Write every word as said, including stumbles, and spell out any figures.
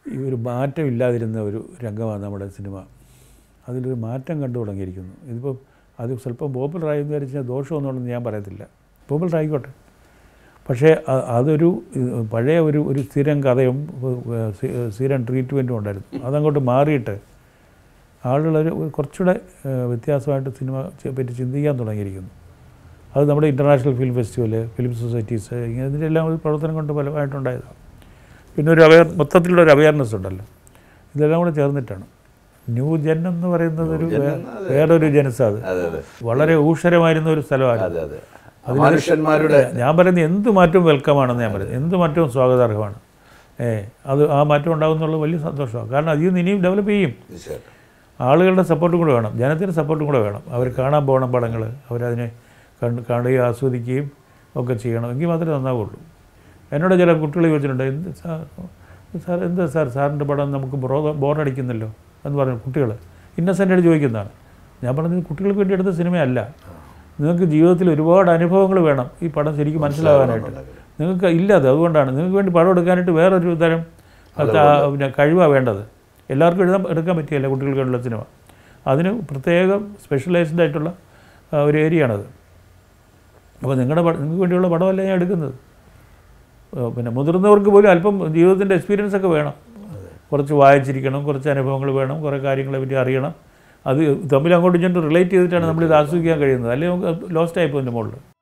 ഈ ഒരു മാറ്റമില്ലാതിരുന്ന ഒരു രംഗമാണ് നമ്മുടെ സിനിമ. അതിലൊരു മാറ്റം കണ്ടു തുടങ്ങിയിരിക്കുന്നു. ഇതിപ്പോൾ അത് സ്വല്പം പോപ്പുലറായി എന്ന് വിചാരിച്ചാൽ ദോഷമൊന്നുമുണ്ടെന്ന് ഞാൻ പറയത്തില്ല. പോപ്പുലറായിക്കോട്ടെ. പക്ഷേ അതൊരു പഴയ ഒരു ഒരു സ്ഥിരം കഥയും സ്ഥിരം ട്രീറ്റ്മെൻറ്റും ഉണ്ടായിരുന്നു. അതങ്ങോട്ട് മാറിയിട്ട് ആളുകളൊരു കുറച്ചുകൂടെ വ്യത്യാസമായിട്ട് സിനിമ പറ്റി ചിന്തിക്കാൻ തുടങ്ങിയിരിക്കുന്നു. അത് നമ്മുടെ international film festival, film societies, ഇങ്ങനെ ഇതിൻ്റെ എല്ലാം ഒരു പ്രവർത്തനം കൊണ്ട് ഫലമായിട്ടുണ്ടായതാണ്. പിന്നെ ഒരു അവയർ മൊത്തത്തിലുള്ള ഒരു അവയർനെസ് ഉണ്ടല്ലോ, ഇതെല്ലാം കൂടെ ചേർന്നിട്ടാണ്. ന്യൂ ജെൻ എന്ന് പറയുന്നത് ഒരു വേറൊരു ജനസ്. അത് വളരെ ഊഷരമായിരുന്ന ഒരു സ്ഥലമായിരുന്നു. മനുഷ്യന്മാരുടെ ഞാൻ പറയുന്നത് എന്ത് മാറ്റവും വെൽക്കമാണെന്ന് ഞാൻ പറയുന്നത്. എന്ത് മാറ്റവും സ്വാഗതാർഹമാണ്. ഏ അത് ആ മാറ്റം ഉണ്ടാകുമെന്നുള്ളത് വലിയ സന്തോഷമാണ്. കാരണം അതിൽ നിന്ന് ഇനിയും ഡെവലപ്പ് ചെയ്യും. ആളുകളുടെ സപ്പോർട്ടും കൂടെ വേണം, ജനത്തിൻ്റെ സപ്പോർട്ടും കൂടെ വേണം. അവർ കാണാൻ പോകണം പടങ്ങൾ, അവരതിനെ കണ്ട് കാണുകയും ആസ്വദിക്കുകയും ഒക്കെ ചെയ്യണം. എങ്കിൽ മാത്രമേ നന്നാവുള്ളൂ. എന്നോട് ചില കുട്ടികൾ ചോദിച്ചിട്ടുണ്ട്, എന്ത് സാർ സാർ എന്താ സാർ സാറിൻ്റെ പടം നമുക്ക് ബോ ബോറടിക്കുന്നല്ലോ എന്ന് പറഞ്ഞു. കുട്ടികൾ ഇന്നസെൻ്റായിട്ട് ചോദിക്കുന്നതാണ്. ഞാൻ പറഞ്ഞത് കുട്ടികൾക്ക് വേണ്ടി എടുത്ത സിനിമയല്ല. നിങ്ങൾക്ക് ജീവിതത്തിൽ ഒരുപാട് അനുഭവങ്ങൾ വേണം ഈ പടം ശരിക്കും മനസ്സിലാകാനായിട്ട്. നിങ്ങൾക്ക് ഇല്ലാതെ അതുകൊണ്ടാണ് നിങ്ങൾക്ക് വേണ്ടി പടം എടുക്കാനായിട്ട് വേറൊരു തരം പിന്നെ കഴിവാണ് വേണ്ടത്. എല്ലാവർക്കും എഴുതാൻ എടുക്കാൻ പറ്റിയല്ല കുട്ടികൾക്ക് വേണ്ടിയുള്ള സിനിമ. അതിന് പ്രത്യേകം സ്പെഷ്യലൈസ്ഡ് ആയിട്ടുള്ള ഒരു ഏരിയയാണത്. അപ്പോൾ നിങ്ങളുടെ നിങ്ങൾക്ക് വേണ്ടിയുള്ള പടമല്ല ഞാൻ എടുക്കുന്നത്. പിന്നെ മുതിർന്നവർക്ക് പോലും അല്പം ജീവിതത്തിൻ്റെ എക്സ്പീരിയൻസ് ഒക്കെ വേണം. കുറച്ച് വായിച്ചിരിക്കണം, കുറച്ച് അനുഭവങ്ങൾ വേണം, കുറേ കാര്യങ്ങളെ പറ്റി അറിയണം. അത് തമ്മിൽ അങ്ങോട്ടും ഇങ്ങോട്ടും റിലേറ്റ് ചെയ്തിട്ടാണ് നമ്മളിത് ആസ്വദിക്കാൻ കഴിയുന്നത്. അല്ലെങ്കിൽ നമുക്ക് ലോസ്റ്റ് ആയിപ്പോൾ എൻ്റെ മുകളിൽ